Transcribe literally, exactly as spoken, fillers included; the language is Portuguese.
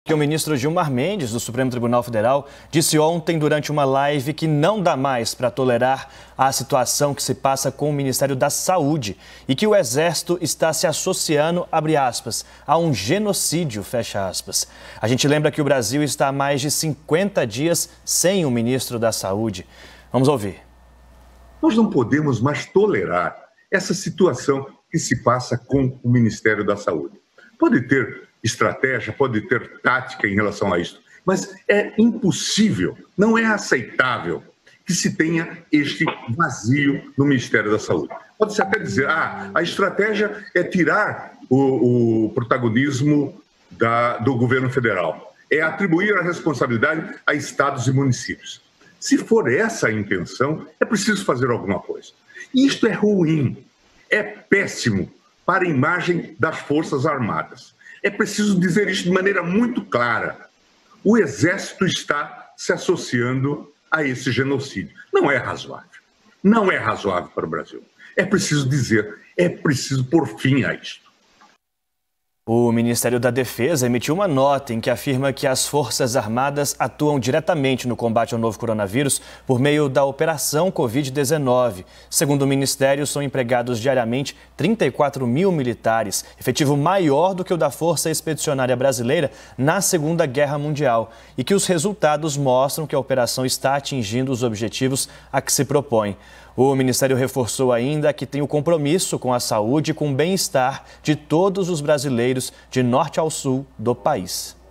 O ministro Gilmar Mendes, do Supremo Tribunal Federal, disse ontem durante uma live que não dá mais para tolerar a situação que se passa com o Ministério da Saúde e que o Exército está se associando, abre aspas, a um genocídio, fecha aspas. A gente lembra que o Brasil está há mais de cinquenta dias sem o ministro da Saúde. Vamos ouvir. Nós não podemos mais tolerar essa situação que se passa com o Ministério da Saúde. Pode ter estratégia, pode ter tática em relação a isso, mas é impossível, não é aceitável que se tenha este vazio no Ministério da Saúde. Pode-se até dizer, ah, a estratégia é tirar o, o protagonismo da, do governo federal, é atribuir a responsabilidade a estados e municípios. Se for essa a intenção, é preciso fazer alguma coisa. E isto é ruim, é péssimo para a imagem das Forças Armadas. É preciso dizer isso de maneira muito clara. O Exército está se associando a esse genocídio. Não é razoável. Não é razoável para o Brasil. É preciso dizer, é preciso pôr fim a isto. O Ministério da Defesa emitiu uma nota em que afirma que as Forças Armadas atuam diretamente no combate ao novo coronavírus por meio da Operação covid dezenove. Segundo o Ministério, são empregados diariamente trinta e quatro mil militares, efetivo maior do que o da Força Expedicionária Brasileira na Segunda Guerra Mundial, e que os resultados mostram que a operação está atingindo os objetivos a que se propõe. O Ministério reforçou ainda que tem o compromisso com a saúde e com o bem-estar de todos os brasileiros de norte ao sul do país.